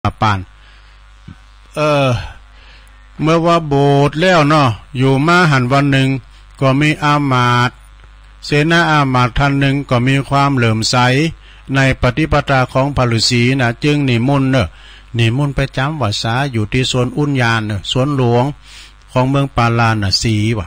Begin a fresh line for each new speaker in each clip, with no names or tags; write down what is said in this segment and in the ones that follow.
ปานเมื่อว่าโบสถ์แล้วเนาะอยู่มาหันวันหนึ่งก็มีอามาตย์เสนาอามาตย์ท่านหนึ่งก็มีความเหลื่อมใสในปฏิปทาของพระฤาษีนะจึงนิมนต์ไปจำวรรษาอยู่ที่สวนอุญญาณสวนหลวงของเมืองปาลานสีวะ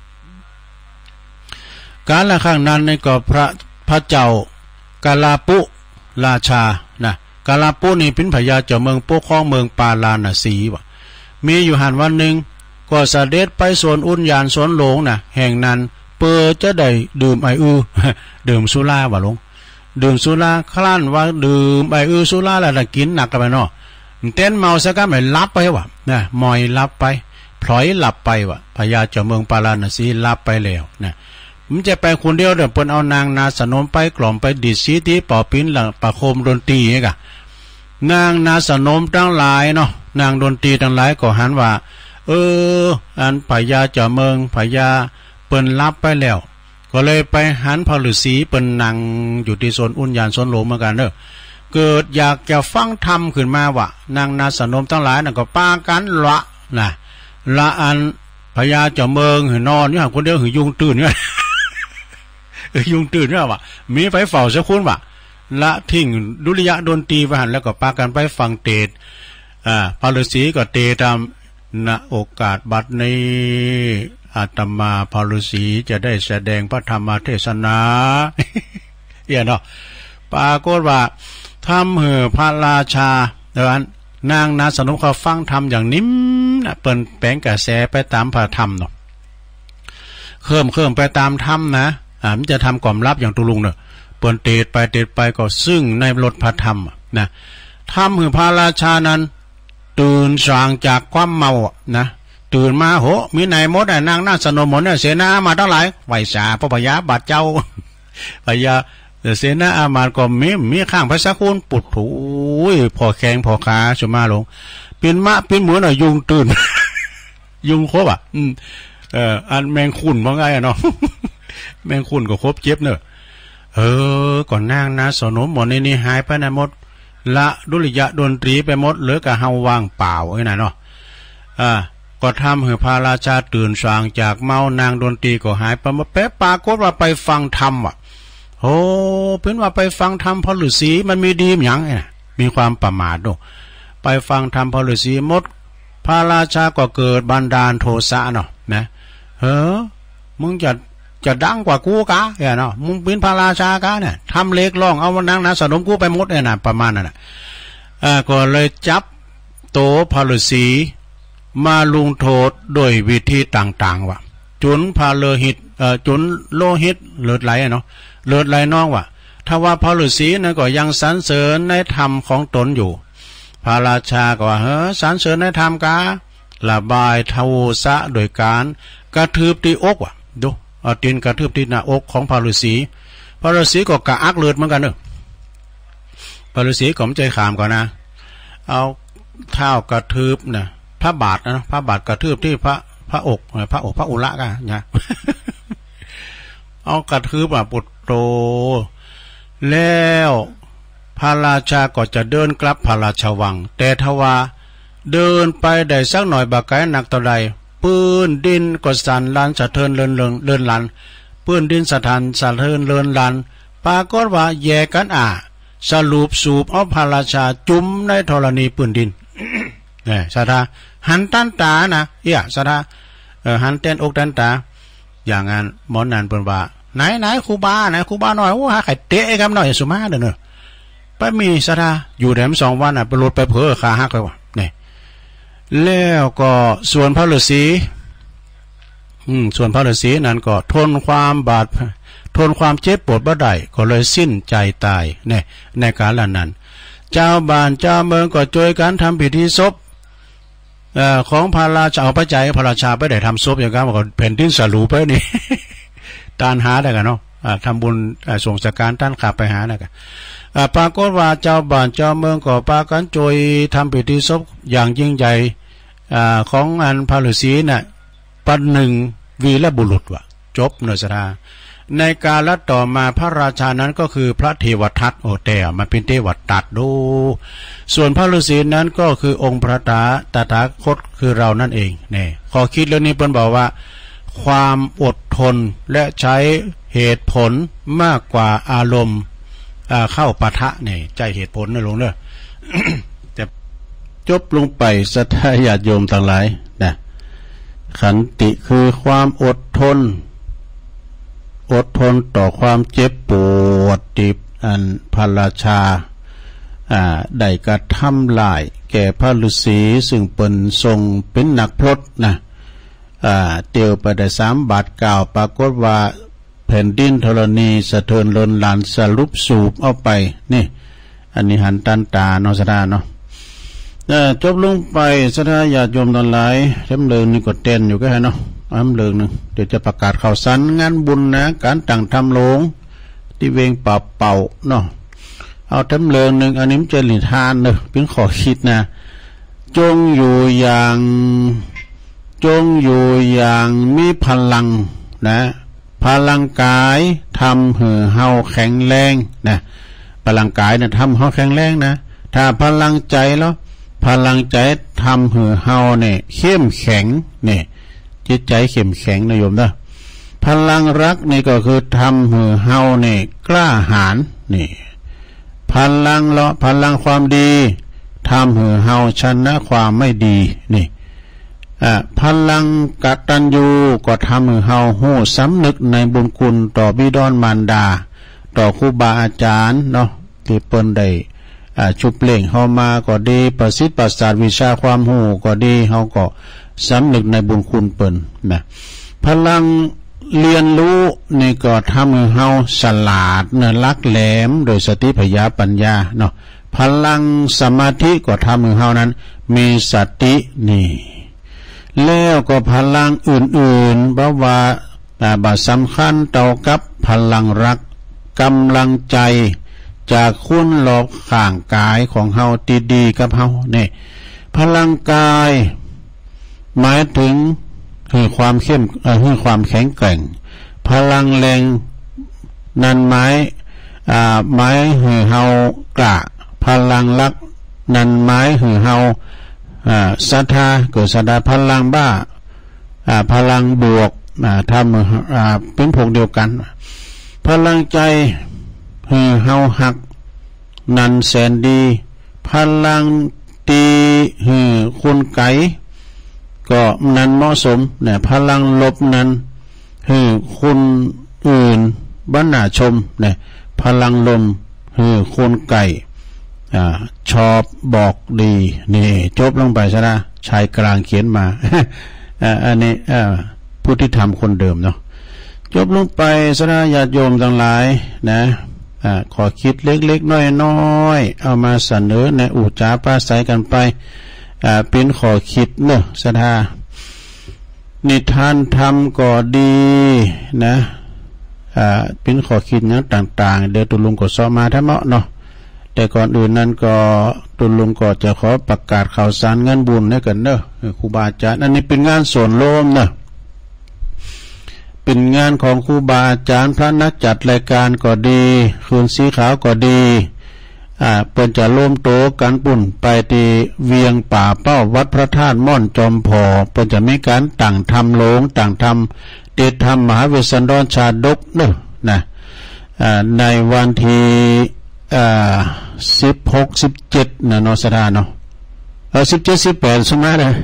การละครั้งนั้นนี่ก็พระเจ้ากาลาปุราชานะกาลาปุนี่เป็นพญาเจ้าเมืองปกครองเมืองปาลานสีวะมีอยู่หันวันหนึ่งก็เสด็จไปสวนอุญญาณสวนหลวงนะแห่งนั้นเปิดจะได้ดื่มดื่มสุราวะหลวงดื่มสุราคลั่นว่าดื่มสุราแล้วกินหนักกันไปเนาะเต้นเมาซะก็ไม่รับไปวะนะมอยรับไปพลอยหลับไปวะพญาเจ้าเมืองปาลานสีรับไปแล้วนะมันจะไปคนเดียวเดี๋ยวเปิ้นเอานางนาสนมไปกล่อมไปดิดสีที่ป่อปิ้นหลังประโคมดนตรีนี่กะนางนาสนมทั้งหลายเนาะนางดนตรีทั้งหลายก็หันว่าอันพญาเจ้าเมืองพญาเปิ้นรับไปแล้วก็เลยไปหันพระฤาษีเปิ้นนั่งอยู่ที่โซนอุญญาณโซนหลวงเหมือนกันเด้อเกิดอยากจะฟังธรรมขึ้นมาว่านางนาสนมทั้งหลายนั่นก็ปากันละอันพญาเจ้าเมืองหือนอนอยู่ห่างคนเดียวหือยุงตื่นเนี่ยยุงตื่นเนี่ยว่ะมีไฟเฝ้าสักคนว่ะละทิ้งดุริยะดนตรีไปหันแล้วก็ปากันไปฟังเทศพระฤาษีก็เทศตามณโอกาสบัดนี้อาตมาพระฤาษีจะได้แสดงพระธรรมเทศนาเนาะปรากฏว่าทำเหอพระราชาเดี๋ยวนางนาสนมเขาฟังธรรมอย่างนิ่มนะเปิ่นแปลงกระแสไปตามพระธรรมเนาะเคลื่อนไปตามธรรมนะมันจะทำกล่อมรับอย่างตุลุงเนาะเปิ่นเตดไปก็ซึ่งในรถพระธรรมนะทำเหอพระราชานั้นตื่นสางจากความเมานะตื่นมาโหมีนายมดนางนาสนมหมดเนี่ยเสนามาทั้งหลายไหวสาพระพญาบาดเจ้าพญาเสนาอามาตย์ก็มีข้างพระสักคุณปุดถูพอแข้งพอขาชมาลงเป็นเหมือนยุงตื่น ยุงครบอันแมงขุ่นว่าไงเนาะ แมงขุ่นก็ครบเจ็บเนอะก่อนนางนาสนมหมดนี่หายไปไหนหมดละดุริยะดนตรีไปหมดเหลือกับเฮาว่างเปล่าไอ้น่ะเนาะก็ทำให้พระราชาตื่นสางจากเมานางดนตรีก็หายไปมาแป๊บปากฏว่าไปฟังธรรมโอ้เป็นว่าไปฟังธรรมพระฤาษีมันมีดีอย่างไงมีความประมาทด้วยไปฟังธรรมพระฤาษีหมดพระราชาก็เกิดบันดาลโทสะเนาะนะมึงจะดังกว่ากูกะเนาะมึงเป็นพระราชากะเนี่ยทำเล็กล่องเอาวันนั้นนะสนมกูไปหมดเนี่ยนะประมาณนั้นนะก็เลยจับโตพระฤาษีมาลุงโทษโดยวิธีต่างๆว่ะจุนพาเลหิตจุนโลหิตเลือดไหลเนาะเลือดไหลน้องว่ะถ้าว่าพระฤาษีนั่นก็ยังสรรเสริญในธรรมของตนอยู่พระราชาก็ว่าสรรเสริญในธรรมการะบายโทสะโดยการกระทืบที่อกว่ะดูเอาตีนกระทืบที่หน้าอกของพระฤาษีก็กระอักเลือดเหมือนกันเนอะพระฤาษีก็ไม่ใจขามก่อนนะเอาเท้ากระทืบนะพระบาทนะพระบาทกระทืบที่พระอกพระอุระกันนะเอากระทืบปุตโตแล้วพระราชาก็จะเดินกลับพระราชวังแต่ทว่าเดินไปได้สักหน่อยบากไกหนักต่อใดปืนดินก็สั่นลันสะเทินเลินลันปืนดินสะเทินเลินลันปรากฏว่าแยกกันสรุปสูบเอาพระราชาจุ่มในธรณีปืนดินเนี่ยสถาหันตันตานะสถาหันเต้นอกตันตาอย่างงั้นหมอนันเป็นว่าไหนครูบาหน่อยหาไข่เตะครับหน่อยสุมาเด้อเนอะไปมีสถาอยู่แถม2 วันไปรถไปเผลอขาหักเลยว่ะเนี่ยแล้วก็ส่วนพระฤาษีนั้นก็ทนความเจ็บปวดบ่ได้ก็เลยสิ้นใจตายเนี่ยในกาลนั้นเจ้าบ้านเจ้าเมืองก็ช่วยกันทำพิธีศพของพระราชาเอาปัจจัยพระราชาไปได้ทำศพอย่างนั้นก็แผ่นดินสลูไปนี่ ตานหาได้กันเนาะทำบุญส่งสการต้านขาไปหาได้กันปรากฏว่าเจ้าบ้านเจ้าเมืองก็ปากันช่วยทำพิธีศพอย่างยิ่งใหญ่ของอันพระฤาษีน่ะปันหนึ่งวีรบุรุษว่ะจบเนสราในกาลต่อมาพระราชานั้นก็คือพระเทวทัตโอแต่มันเป็นเทวทัตดูส่วนพระฤาษีนั้นก็คือองค์พระตถาคตคือเรานั่นเองเนี่ยขอคิดเรื่องนี้เพิ่นบอกว่าความอดทนและใช้เหตุผลมากกว่าอารมณ์เข้าปะทะเนี่ยใจเหตุผลนะลงเด้อ จะจบลงไปสัทธาญาติโยมทั้งหลายนะขันติคือความอดทนต่อความเจ็บปวดติบอันพระราชาได้กระทำลายแก่พระฤาษีซึ่งเป็นทรงเป็นนักพรตนะเตียวไปได้3 บาทเก่าปรากฏว่าแผ่นดินธรณีสะเทือนลนลานสรุปสูบเอาไปนี่อันนี้หันตันตาเนาะสดาเนาะจบลงไปสดาญาติโยมทั้งหลายเต็มเลิงนี่ก็เต้นอยู่ก็ให้เนาะเลิงนึงเดี๋ยวจะประกาศข่าวสารงานบุญนะการตั้งทำโลงที่เวงเป่าเนาะเอาเต็มเลิงนึงอันนี้มันจะหลีทานเนอะเป็นขอคิดนะจงอยู่อย่างมีพลังนะพลังกายทำให้เฮาแข็งแรงนะพลังกายนะทำเฮาแข็งแรงนะถ้าพลังใจแล้วพลังใจทำให้เฮาเนี่ยเข้มแข็งเนี่ยจิตใจเข้มแข็งนะโยมนะพลังรักนี่ก็คือทำให้เฮาเนี่ยกล้าหาญนี่พลังความดีทำให้เฮาชนะความไม่ดีนี่พลังกตัญญูก็ทำให้เฮาฮู้สำนึกในบุญคุณต่อบิดามารดาต่อครูบาอาจารย์เนาะที่เปิ้นได้ชุบเล่งเฮามาก็ดีประสิทธิ์ประสาทวิชาความรู้ก็ดีเฮาก็สำนึกในบุญคุณเปิ้นนะพลังเรียนรู้นี่ก็ทำให้เฮาฉลาดนะลักแหลมโดยสติปัญญาเนาะพลังสมาธิก็ทำให้เฮานั้นมีสตินี่แล้วก็พลังอื่นๆเพราะว่าบาสำคัญเท่ากับพลังรักกำลังใจจากคุณหลอกข้างกายของเฮาดีๆกับเฮาเนี่ยพลังกายหมายถึงคือความคือความแข็งแกร่งพลังแรงนั้นหมายให้เฮากล้าพลังรักนั้นหมายให้เฮาศรัทธาเกิดศรัทธาพลังบ้าพลังบวกทำเป็นพวกเดียวกันพลังใจเฮาหักนันแสนดีพลังตีคุณไก่ก็นั้นเหมาะสมเนี่ยพลังลบนั้นคุณอื่นบรรณาชมเนี่ยพลังลมคุณไก่ชอบบอกดีนี่จบลงไปซะนะชายกลางเขียนมา อันนี้ผู้ที่ทำคนเดิมเนาะจบลงไปซะนะญาติโยมทั้งหลายนะขอคิดเล็กๆน้อยๆเอามาเสนอในอุจาปาศัยกันไปเป็นขอคิดเนอะสถานิทานธรรมก็ดีนะเป็นขอคิดนั้นต่างๆเดี๋ยวตุลุงก็สอบมาถ้าเหมาะเนาะแต่ก่อนอื่นนั้นก็ตุลุงก็จะขอประกาศข่าวสารงานบุญให้กันเนอะครูบาอาจารย์อันนี้เป็นงานส่วนรวมเนอะเป็นงานของครูบาอาจารย์พระนักจัดรายการก็ดีคืนสีขาวก็ดีเปิ้นจะร่วมโตกันปุ่นไปที่เวียงป่าเป้าวัดพระธาตุม่อนจอมพอเปิ้นจะมีการตั้งทำโลงตั้งทำเตธรรมมหาเวสสันดรชาดกเนอะนะในวันที่16-17นะเนาะสถานเนาะ17-18สมัยนะ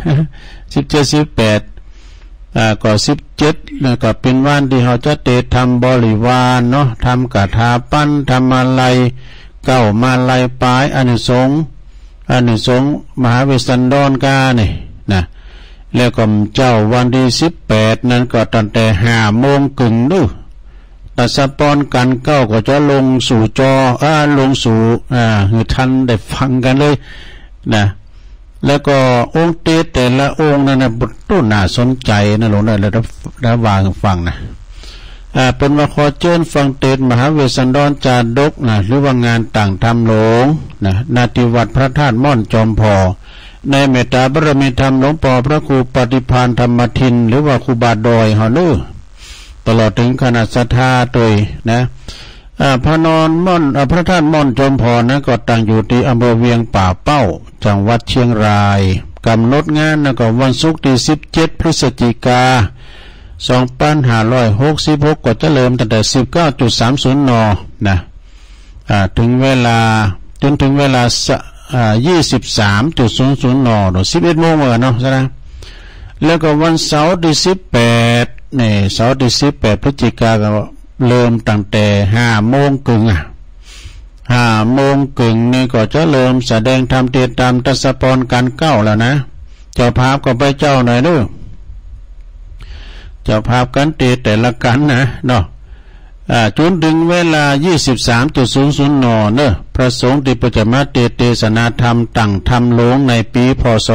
17-18ก็17แล้วก็เป็นวันที่เขาจะเตทำบริวารเนาะทำกฐาปั้นทำอะไรเก้ามาลายปลายอานิสงส์มหาเวสสันดรกาเนี่ยนะแล้วก็เจ้าวันที่18นั้นก็ตั้งแต่5 โมงครึ่งนู่นตัดสปอนกันเก้าก็จะลงสู่จอลงสู่ให้ท่านได้ฟังกันเลยนะแล้วก็องค์เตแต่ละองค์นั้นนะต้นน่าสนใจนะหลวงได้แล้ววางฟังนะเป็นว่าขอเชิญฟังเทศมหาเวสสันดรจาดกนะหรือว่างานต่างธรรมหลวงนะณที่วัดพระธาตุม่อนจอมพอในเมตตาบารมีธรรมหลวงพ่อพระครูปฏิภาณธรรมทินหรือว่าครูบาดอยเฮาเนอตลอดถึงคณะศรัทธาโดยนะพระนอนม่อนพระธาตุม่อนจอมพรนะก็ตั้งอยู่ที่อำเภอเวียงป่าเป้าจังหวัดเชียงรายกำหนดงานนะก็วันศุกร์ที่17พฤศจิกายน2566ก็จะเริ่มตั้งแต่ 19.30 น.นะถึงเวลาจนถึงเวลา23.00 น. หรือ11 โมงเนาะใช่ไหมแล้วก็วันเสาร์ที่18นี่เสาร์ที่18พฤศจิกายนก็เริ่มตั้งแต่5 โมงครึ่ง5 โมงครึ่งนี่ก็จะเริ่มแสดงธรรมเทศน์ตามทศพรการเก้าแล้วนะเจ้าภาพก็ไปเจ้าหน่อยเด้อเจ้าภาพกันเทศแต่ละกันนะเนาะจนถึงเวลา 23.00 น. เนอะพระสงฆ์ที่ประจำมาเทศนาธรรมตั้งธรรมโลงในปีพ.ศ.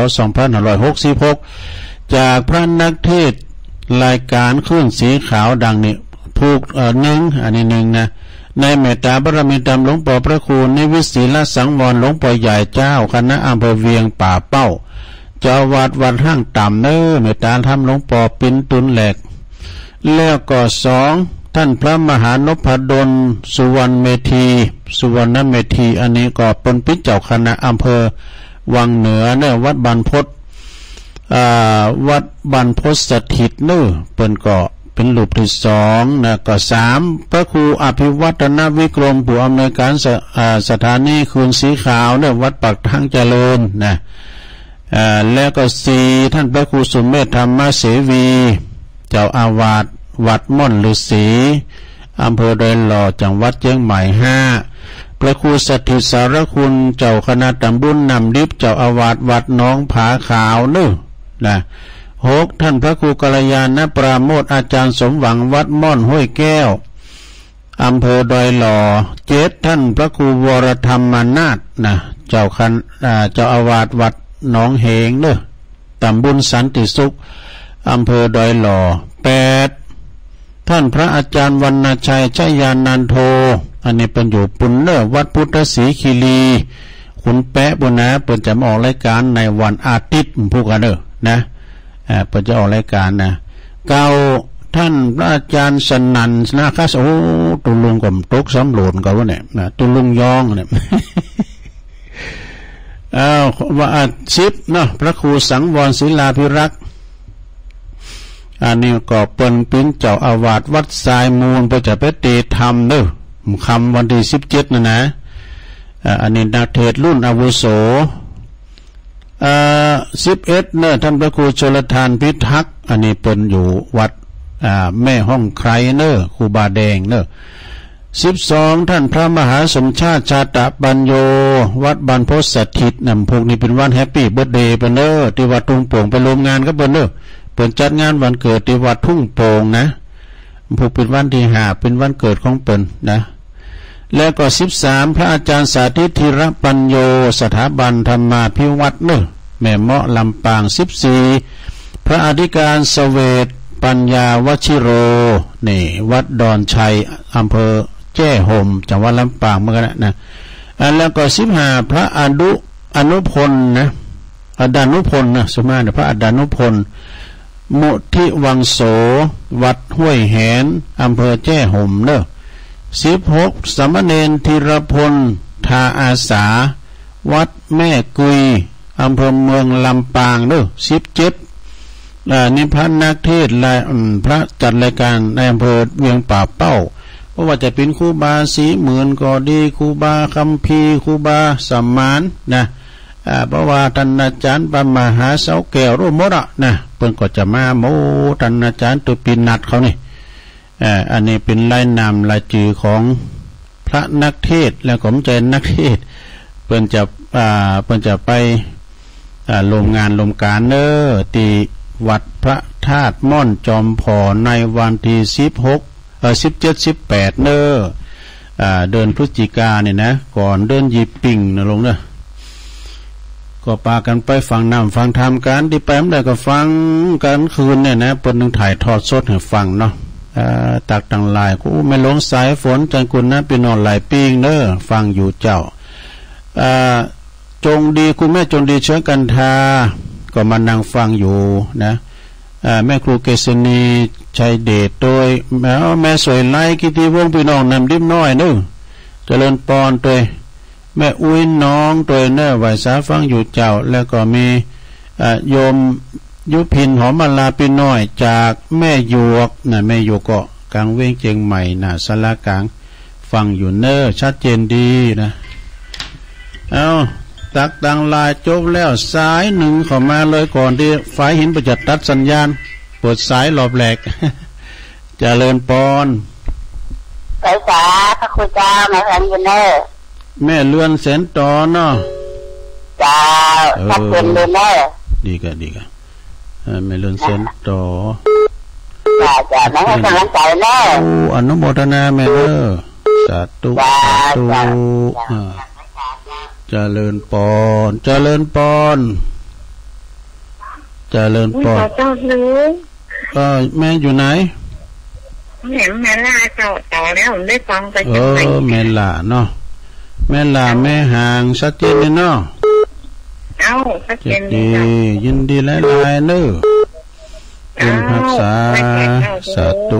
2566จากพระนักเทศรายการคลื่นสีขาวดังนี้ผูกหนึ่งอันนี้หนึ่งนะในเมตตาบารมีธรรมหลวงปู่พระครูนิวิศิลสังวรหลวงปู่ใหญ่เจ้าคณะอำเภอเวียงป่าเป้าเจ้าวัดห้างต่ำเนอเมตตาธรรมหลวงปู่ปิ่นตุนแหลกแล้วก็2ท่านพระมหานพดลสุวรรณเมธีอันนี้ก็เป็นปิเจ้าคณะอำเภอวังเหนือเนี่ยวัดบรรพตสถิตเนอเป็นก็เป็นรูปที่2นะก็3พระครูอภิวัฒนวิกรมผู้อำนวยการสถานีคืนสีขาวเนี่ยวัดปักทางเจริญนะแล้วก็4ท่านพระครูสุเมธธรรมเสวีเจ้าอาวาสวัดม่อนฤาษีอำเภอดอยหล่อจังหวัดเชียงใหม่5พระครูสถิตสารคุณเจ้าคณะตำบลนำดิบเจ้าอาวาสวัดหนองผาขาวนะ6ท่านพระครูกัลยาณปราโมทอาจารย์สมหวังวัดม่อนห้วยแก้วอำเภอดอยหล่อ7ท่านพระครูวรธรรมนาถนะเจ้าอาวาสวัดหนองเหงตำบลสันติสุขอำเภอดอยหล่อ8ท่านพระอาจารย์วรรณชัยชัยยานันโทอันนี้เป็นอยู่ปุณเนอวัดพุทธศรีคีรีคุณแปะบุญนะเปิดจะมาออกรายการในวันอาทิตย์พวกกันนะเปิดจะออกรายการนะ9ท่านพระอาจารย์สนั่นนาคาโอ้ตุลุงกับตกสำโหลนกันวะเนี่ยนะตุลุงยองเนี่ยว่า10เนาะพระครูสังวรศิลาภิรักษ์อันนี้ก็เป็นปิ้นเจ้าอาวาสวัดทรายมูลเพื่อจะไปเตธรรมคำวันที่17นะอันนี้นักเทศรุ่นอาวุโส11เนี่ยท่านพระครูชลทานพิทักษ์อันนี้เป็นอยู่วัดแม่ห้องใครครูบาแดง12ท่านพระมหาสมชาติชาตะปัญโยวัดบรรพตสถิตพวกนี้เป็นวันแฮปปี้เบิร์ธเดย์เป็นที่วัดทุ่งโป่งไปรวมงานก็เป็นเปิดจัดงานวันเกิดที่วัดทุ่งโป่งนะพวกเป็นวันที่5เป็นวันเกิดของเปิ่นนะแล้วก็13พระอาจารย์สาธิตธีรปัญโยสถาบันธรรมาภิวัตรแม่เมาะลำปาง14พระอธิการเสวตปัญญาวชิโรนี่วัดดอนชัยอำเภอแจ้ห่มจังหวัดลำปางเหมือนกันนะแล้วก็15พระอนุพลนะอดานุพลนะสมาพระอดานุพลมุทิวังโสวัดห้วยแหนอำเภอแจ้ห่ม16สามเณรธีรพลทาอาสาวัดแม่กุยอำเภอเมืองลำปาง17นิพพานนักเทศพระจัดรายการในอำเภอเวียงป่าเป้าเพราะว่าจะเป็นครูบาสีหมื่นก็ดีครูบาคัมภีร์ครูบาสัมมานนะเพราะว่าท่านอาจารย์ปมหาเสาแก้วรูปมดนะเพิ่นก็จะมาโมท่านอาจารย์ตุปินัดเขานี่อันนี้เป็นรายนามรายจื่อของพระนักเทศและผมใจนักเทศเพิ่นจะไปลงงานลงการที่วัดพระธาตุม่อนจอมพอในวันที่17 18เดือนพฤศจิกายนเนี่ยนะก่อนเดินยีปิ่งนะลงก็ปากันไปฟังนำฟังธรรมกันที่ไปไม่ได้ก็ฟังกันคืนเนี่ยนะเปิดนึงถ่ายทอดสดให้ฟังเนาะตักต่างหลายกูไม่ลงสายฝนจันกุลนะไปนอนหลายปีงฟังอยู่เจ้าจงดีคุณแม่จงดีเชื้อกันทาก็มานั่งฟังอยู่นะแม่ครูเกษณีชัยเดชโดยแม่สวยไล่กิติวงศ์พี่น้องนำดิบน้อยนึงเจริญปอนโดยแม่อุ้ยน้องโดยเน้อไหวสาฟังอยู่เจ้าแล้วก็มีโยมยุพินหอมมาลาพี่น้อยจากแม่หยวกนะแม่หยวกเกาะกลางเวียงเชียงใหม่นะสารกลางฟังอยู่เน้อชัดเจนดีนะเอาตักดังลายจบแล้วสายหนึ่งเข้ามาเลยก่อนที่ไฟหินประจัดตัดสัญญาณเปิดสายหลอบแหลก เจริญปอน
สายสาพระคุณเจ้าแม่แฟนยูเนอร์
แม่เลื่อนแสนตอเนาะ
เจ้าชัดเจนเลยเนอร์
ดีกันแม่เลื่อนแสนตอ
จ้าแม่ให้กำลังใจเนอร์
อนุโมทนาแม่เด้อสาธุสาธุเจริญปอนเจริญปอนเจริญปอน
เจ้ารู้
แม่อยู่ไหน
เห็นแม่ล่าเจ้าต่อแล้วผมได้ฟังไป
จากไหนแม่ล่าเนาะแม่ล่าแม่ห่างชัดเจนเลยเนาะ
ชัดเจนดี
ยินดีหลายๆเด้อเป็นภาษาสาธุ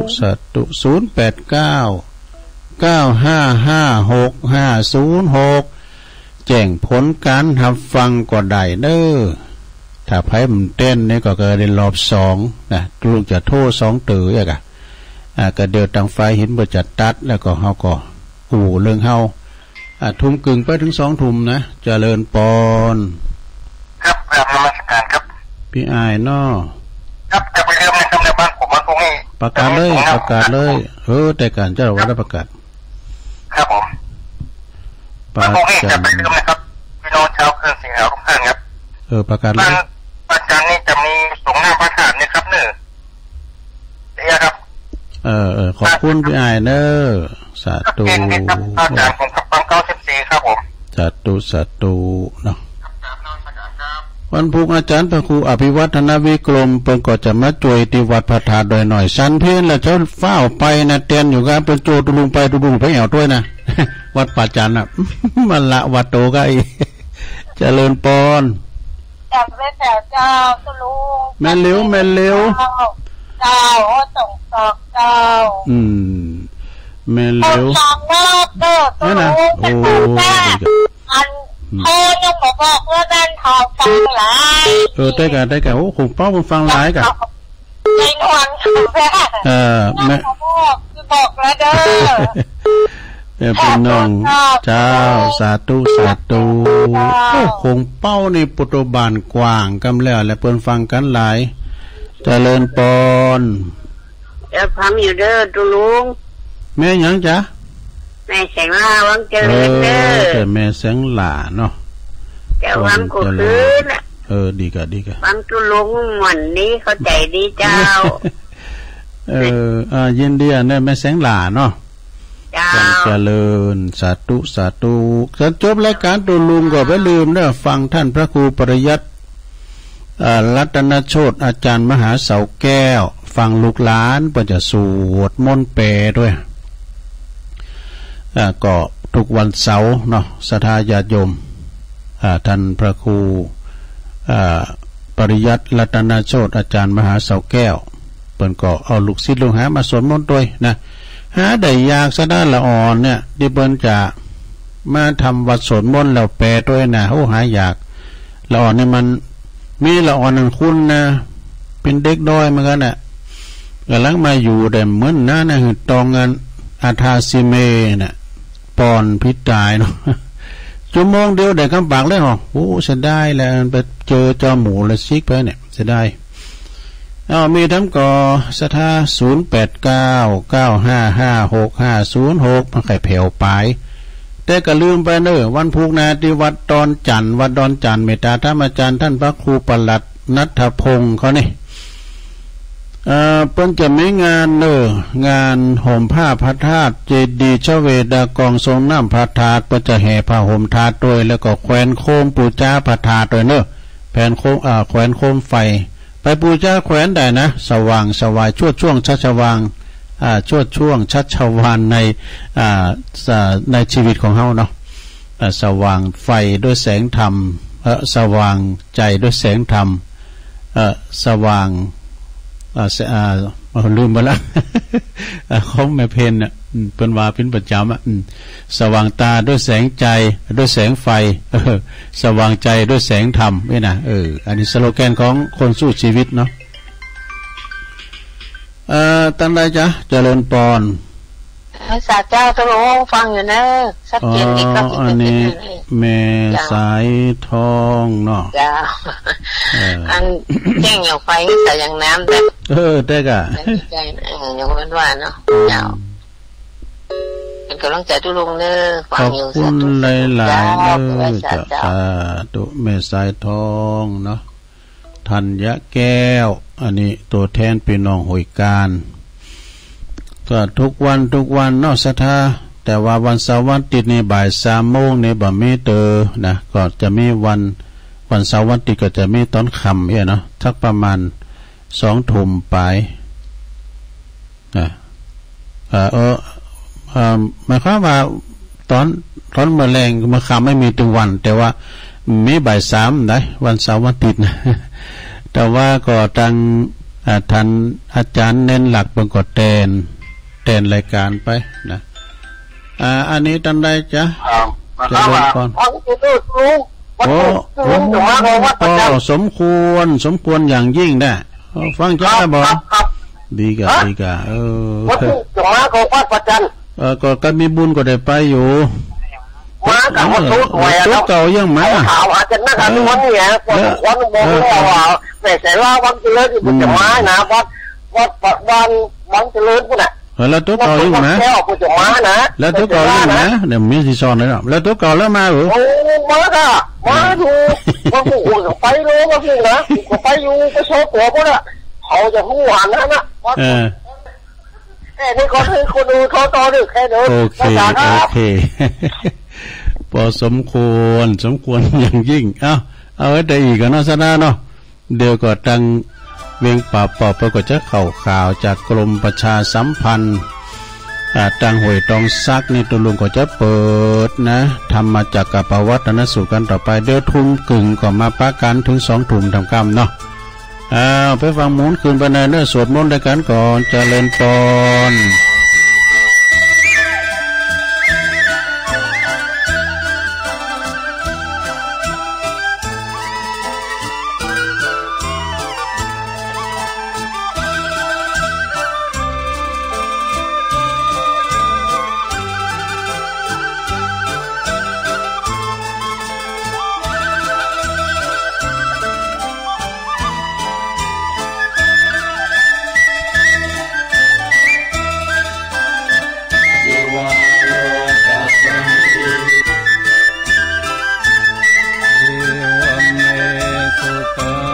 089 955 6506แจ้งผลการทับฟังก็ได้เด้อถ้าไพ่มันเต้นนี่ก็เกิดในรอบ2นะลูกจะโทษ2ตื่ออ่ะก็เดือดตังไฟเห็นบ่จัดตัดแล้วก็เฮาก็เรื่องเฮาทุ่มกึ่งไปถึง2 ทุ่มนะเจริญปอน
ครับกราบนมัสการครับ
พี่อายน้อ
ครับจะไปเริ่มในคำในบ้านผมมาตรงนี้
ประกาศเลยแต่การเจ้าวัดประกาศ
ครับผมประกาศจะไปเริ่มนะครับพี่น้องชาวเครื่องเสียงทุกท่านครับ
ประกาศเลย
อาจารย์นี่จะมีสงฆ์หน้าพระธาตุนะครับเนอะครับ
ขอบคุณพี่อายเนอะสาธุ
อาจารย์ผมกับฟัง94ครับผม
สาธุเนาะวันพุธอาจารย์พระครูอภิวัฒนวิกรมเพิ่นก็จะมาช่วยที่วัดพระธาตุโดยหน่อยชั้นเพลแล้วเจ้าเฝ้าไปนะเตียนอยู่กันเป็นโจตุลุงไปตุลุงไปแอวด้วยนะวัดป่าจันน่ะมันละวัดโตก็อีเจริญปอน
จำไว้แต่เจ้าตุลุง
แม่เลี้ยว
เจ้าส่งตอกเจ้า
แม่เลี้ยว
นั่นนะโอ้โอ้ยังบอกว่าด้านทองฟังหลาย
ได้กันโอ้คงเป้ามันฟังหลายกัน
ในนวล
แม่
บอกแล้วเด้
อเป็นน้องเจ้าสาธุโอ้คงเป้าในปุตบานกว้างกำแล้วและเปิ้นฟังกันหลายเจริญปอน
ฟังอยู่เด้อตุลุง
แม่หยังจ๊ะ
แม่แสงล่าวังเจริญเด้อ
แม่แสงล่าเนาะ
แต่วังกูคืน
ดีกะ
วังตุลุงหวันนี้เข้าใจดีเจ้า
ยินดีเนี่ยแม่แสงล่าเนาะเจริญสาธุจบรายการตุลุงก็ไม่ลืมเด้อฟังท่านพระครูปริยัติรัตนโชติอาจารย์มหาเสาแก้วฟังลูกหลานเพื่อจะสวดมนต์แปลด้วยก็ทุกวันเสาร์เนาะศรัทธาญาติโยมท่านพระครูปริยัติรัตนโชติอาจารย์มหาเสาแก้วเปิ้นก็เอาลูกศิษย์ลูกหามาสวดมนต์ด้วยนะหาได้ยากซะด้านละอ่อนเนี่ยที่เปิ้นจะมาทำวัดสวดมนต์แล้วแปลด้วยนะหายากละอ่อนนี่มันมีละอ่อนนั่นคุณนะเป็นเด็กด้อยเหมือนกันน่ะกำลังมาอยู่แต่เหมือนนะตองเงินอาทาซิเมน่ะปอนพิตายเนาะชั่วโมงเดียวได้คำปากเลยเหรอโอ้เสียดายแล้วไปเจอจอหมูแล้วซิกไปเนี่ยเสียดายมีทั้งก่อสถา0899556506มันไข่แผ่วปลายแต่ก็ลืมไปเนอะวันพุธนาที่วัดดอนจันทร์วัดดอนจันทร์เมตตาธรรมอาจารย์ท่านพระครูปลัดณัฐพงศ์เขานี่เพิ่นจะมีงานงานห่มผ้าพระธาตุเจดีย์ชเวดากองทรงน้ำพระธาตุเพิ่นจะแห่ผ้าห่มธาตุด้วยแล้วก็แขวนโคมปูชาพระธาตุด้วยแผ่นโคมแขวนโคมไฟไปปูชาแขวนได้นะสว่างสวายช่วงชัชวางช่วงชัชวานในชีวิตของเฮาเนาะสว่างไฟด้วยแสงธรรมสว่างใจด้วยแสงธรรมสว่างลืมไปละเขาแม่เพนน่ะเป็นว่าเป็นประจำอ่ะสว่างตาด้วยแสงใจด้วยแสงไฟสว่างใจด้วยแสงธรรมนี่นะอันนี้สโลแกนของคนสู้ชีวิตเนาะตั้งใดจ๊ะเจริญปอน
ภาษาเจ้าต้องรู้ฟังอยู่นะชัดเจนดีครับ
อันนี้แม่สายทองเนาะ
จ้าอันแจ้งอย่างไฟใส่อย่างน้ำแต่
ได้กะ
ใจอย่างนั้นว่าเนาะเจ้าเป็นกำลังใจทุลุงเนอฟังอยู่
ขอบคุณหลายๆจ้าตุแม่สายทองเนาะธัญแก้วอันนี้ตัวแทนพี่น้องหอยการก็ทุกวันเนาะศรัทธาแต่ว่าวันเสาร์วันอาทิตย์นี่บ่าย3 โมงนี่บ่มีเตอนะก็จะมีวันเสาร์วันอาทิตย์ก็จะมีตอนค่ำเนาะสักประมาณ2 ทุ่มไปนะหมายความว่าตอนมื้อแลงมื้อค่ำไม่มีทุกวันแต่ว่ามีบ่าย3ได้วันเสาร์วันอาทิตย์นะแต่ว่าก็ทางท่านอาจารย์เน้นหลักเบิ่งก็แทนรายการไปนะอันนี้ตันใดจ๊ะจะเริ่มก่อนสมควรอย่างยิ่งได้ฟังจ้าบ่ดีกะ
วัดจงมาของวัดประจัน
ก็มีบุญก็ได้ไปอยู่
มากับวัด
ตุ๊กเก่ายังมา
ข่าวอาจจะนักการวันนี้วันบอกว่าแต่ละวันเจริญที่จะมานะวันเจริญพวกน่ะ
แล้วตุ๊กเก่ายังมาแล้วตุ๊กเก่ายังมาเนี่ยมีที่ซ้อนเลยแล้วตุ๊กเก่าแล้วมาหรือ
โอ้มาถูกมาหูไปเลยมาพี่นะไปอยู่ไปโชว์ตัวพวกน่ะเขาจะหูหวานนะนี่ก็คือคนดูโทรต่อดึกแค่เดิน
โอเคพอสมควรอย่างยิ่งเอาไว้ได้อีกเนาะซะนะเนาะเดี๋ยวก็ตั้งเวียงป่าปอบก็จะเข้าข่าวจากกรมประชาสัมพันธ์ตั้งห้วยตองซักนี่ตัวลุงก็จะเปิดนะทำมาจากกับประวัตินะสู่กันต่อไปเดี๋ยวทุ่มกึ่งก็มาปะกันถึง2 ทุ่มทำกรรมเนาะไปฟังหมุนคืนไปในเนื้อสวดมนต์ด้วยกันก่อนเจริญพร
สุตา